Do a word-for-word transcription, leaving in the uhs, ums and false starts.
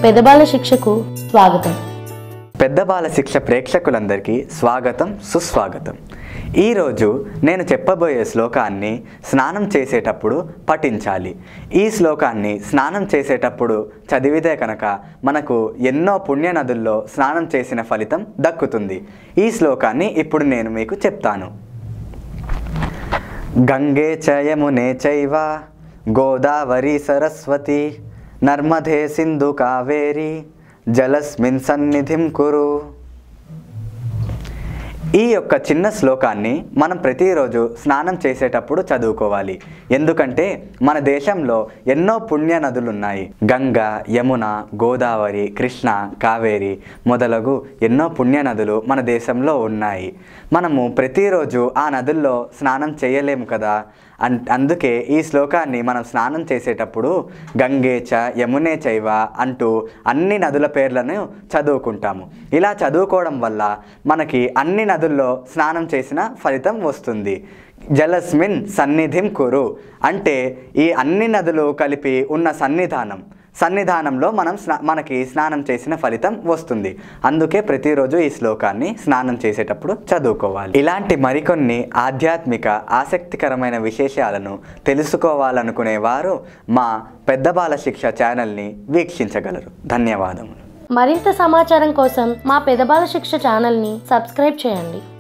పెద్దబాల శిక్షకు స్వాగతం. పెద్దబాల శిక్ష ప్రేక్షకులందరికీ స్వాగతం, సుస్వాగతం. ఈరోజు నేను చెప్పబోయే శ్లోకాన్ని స్నానం చేసేటప్పుడు పఠించాలి. ఈ శ్లోకాన్ని స్నానం చేసేటప్పుడు చదివితే కనుక మనకు ఎన్నో పుణ్య నదుల్లో స్నానం చేసిన ఫలితం దక్కుతుంది. ఈ శ్లోకాన్ని ఇప్పుడు నేను మీకు చెప్తాను. గంగే చ యమునే చైవ గోదావరి సరస్వతి నర్మదే సింధు కావేరి జలస్మిన్ సన్నిధిం కురు. ఈ యొక్క చిన్న శ్లోకాన్ని మనం ప్రతిరోజు స్నానం చేసేటప్పుడు చదువుకోవాలి. ఎందుకంటే మన దేశంలో ఎన్నో పుణ్య నదులు ఉన్నాయి. గంగా, యమున, గోదావరి, కృష్ణ, కావేరి మొదలగు ఎన్నో పుణ్య నదులు మన దేశంలో ఉన్నాయి. మనము ప్రతిరోజు ఆ నదుల్లో స్నానం చేయలేము కదా. అన్ అందుకే ఈ శ్లోకాన్ని మనం స్నానం చేసేటప్పుడు గంగే చ యమునే చైవ అంటూ అన్ని నదుల పేర్లను చదువుకుంటాము. ఇలా చదువుకోవడం వల్ల మనకి అన్ని నదుల్లో స్నానం చేసిన ఫలితం వస్తుంది. జలస్మిన్ సన్నిధిం కురు అంటే ఈ అన్ని నదులు కలిపి ఉన్న సన్నిధానం సన్నిధానంలో మనం స్నా మనకి స్నానం చేసిన ఫలితం వస్తుంది. అందుకే ప్రతిరోజు ఈ శ్లోకాన్ని స్నానం చేసేటప్పుడు చదువుకోవాలి. ఇలాంటి మరికొన్ని ఆధ్యాత్మిక ఆసక్తికరమైన విశేషాలను తెలుసుకోవాలనుకునే వారు మా పెద్దబాల శిక్ష ఛానల్ని వీక్షించగలరు. ధన్యవాదములు. మరింత సమాచారం కోసం మా పెద్దబాల శిక్ష ఛానల్ని సబ్స్క్రైబ్ చేయండి.